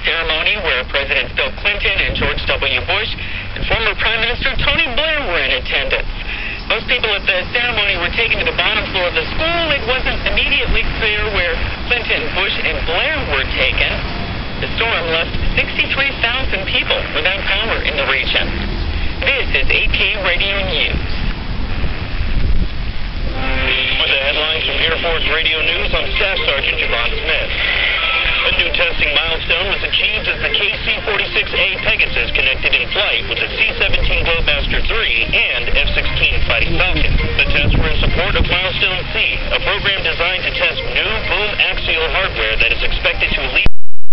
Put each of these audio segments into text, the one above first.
ceremony where Presidents Bill Clinton and George W. Bush and former Prime Minister Tony Blair were in attendance. Most people at the ceremony were taken to the bottom floor of the school. It wasn't immediately clear where Clinton, Bush, and Blair were taken. The storm left 63,000 people without power in the region. This is AP Radio News. With the headlines from Air Force Radio News, I'm Staff Sergeant Javon Smith. A new testing milestone was achieved as the KC-46A Pegasus connected in flight with the C-17 Globemaster III and F-16 Fighting Falcon. The tests were in support of Milestone C, a program designed to test new boom axial hardware that is expected to lead.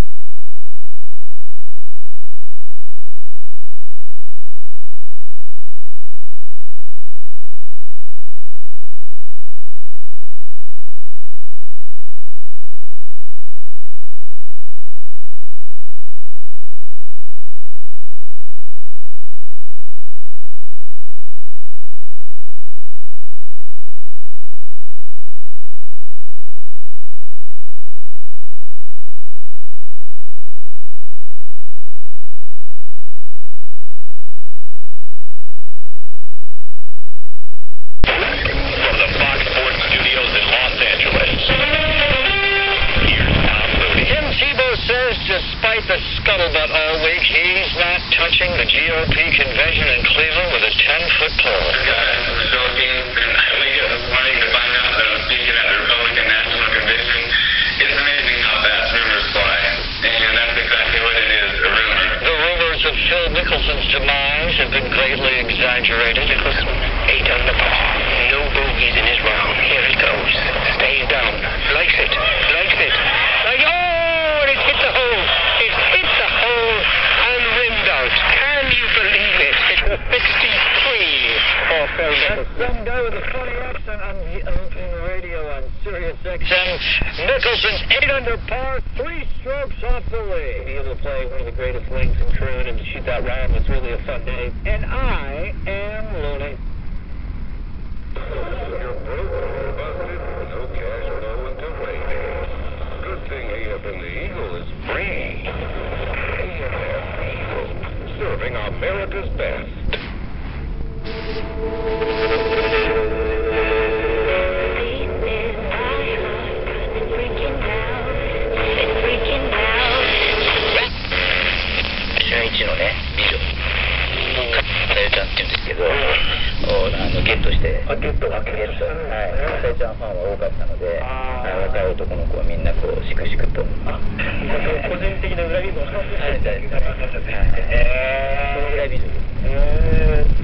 Despite the scuttlebutt all week, he's not touching the GOP convention in Cleveland with a 10-foot pole. This guy in the Philippines been wanting to find out that I'm speaking at the Republican National Convention. It's amazing how fast rumors fly, and that's exactly what it is, a rumor. The rumors of Phil Mickelson's demise have been greatly exaggerated. Mickelson, 8 under par. No bogeys in his round. Here it goes. Stays down. Likes it. Likes it. Like, oh, it hit the hole. It hit the hole and rimmed out. Can you believe it? It's a 63 for Phil Mickelson. That's some guy with a funny accent on the radio on Sirius XM. Mickelson's 8 under par, 3 strokes off the lead. To be able to play one of the greatest links in Troon and to shoot that round was really a fun day. And I am Looney. You're broke or busted, no cash flow into waiting. Good thing AFM the Eagle is free. AFM Eagle, serving America's best. ゲットして、ゲット、はい、さえちゃんファンは多かったので、若い男の子はみんなこうしくしくと。個人的な裏切りも。そのぐらい美女です。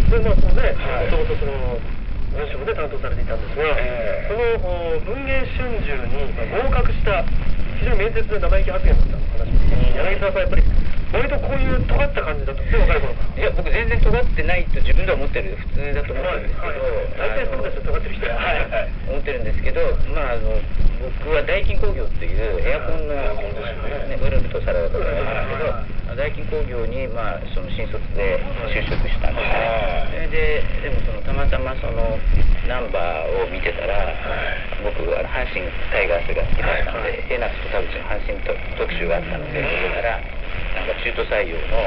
それもね、もともとその文章で担当されていたんですが、その文藝春秋に合格した非常に面接で生意気発言だった話です。柳沢さんやっぱり。割とこういう尖った感じだったんですよ、若い頃から。 いや、僕全然尖ってないと自分では思ってる、普通だと思ってるんですけど、 大体そうですよ、尖ってる人は。 思ってるんですけど、まあ僕はダイキン工業っていうエアコンのウルフとサラダとかなんですけど、ダイキン工業にまあその新卒で就職したんですね。でもそのたまたまそのナンバーを見てたら、僕は阪神タイガースが好きだったので、江夏と田淵の阪神特集があったので、見てたら。なんか中途採用の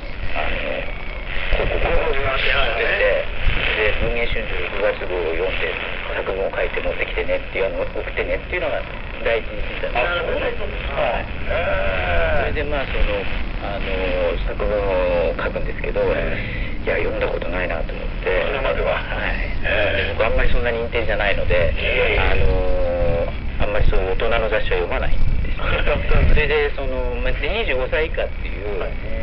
広告を出て、で文藝春秋6月号を読んで作文を書いて持ってきてねっていうのを送ってねっていうのが第一に聞いたんですよ。それでまあその作文を書くんですけど、いや読んだことないなと思って。それまでは。僕あんまりそんなにインテリじゃないので、あんまりそういう大人の雑誌は読まない。それでその25歳以下っていう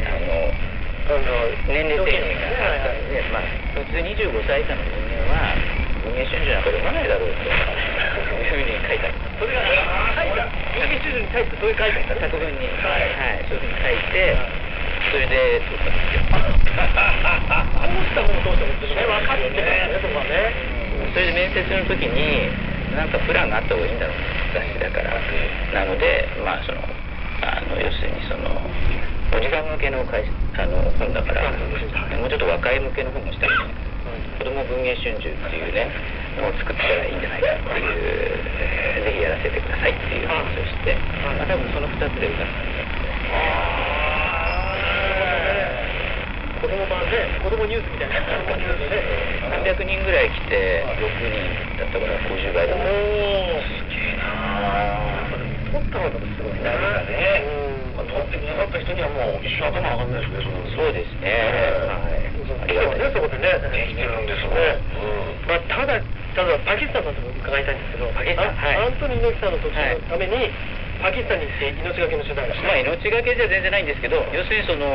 年齢制限があったので、まあ普通25歳以下の人間は文藝春秋なんか読まないだろうというふうに書いてある。それが文藝春秋に対してそういう書いてあった作文に、そういうふうに書いて、それで撮ったんですよ。こうしたものどうしても分かってるねとかね。それで面接の時になんかプランがあった方がいいんだろう雑誌だから。なのでまあその要するにそのおじさん向けの本だからもうちょっと若い向けの本をしたいね。子供文藝春秋っていうねのを作ったらいいんじゃないかっていうぜひやらせてくださいっていう話をして、まあ多分その2つで歌ったんだって。 子供版で子供ニュースみたいな感じで 300人ぐらい来て6人だったから50倍だった。 すげえな。撮ったのがすごいな。 撮ってくださった人にはもう一生頭上がんないですね。 そうですね。 ありがたいね、そこでね。 できてるんですもんね。 まあただパキスタンさんとも伺いたいんですけど、 パキスタン、 アントニー猪木さんの特集のためにパキスタンに行って命がけの取材をして、 まあ命がけじゃ全然ないんですけど、要するにその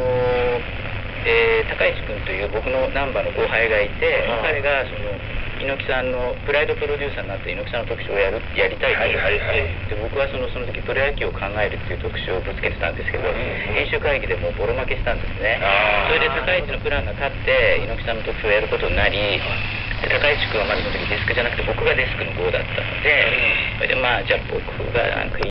高市君という僕のナンバーの後輩がいて、彼がその猪木さんのプライドプロデューサーになって猪木さんの特集をやりたいと言って、で僕はその時プロ野球を考えるっていう特集をぶつけてたんですけど、編集会議でもうボロ負けしたんですね。それで高市のプランが立って猪木さんの特集をやることになり、で高市君はまだその時デスクじゃなくて僕がデスクの号だったので、それでまあじゃあ僕がなんか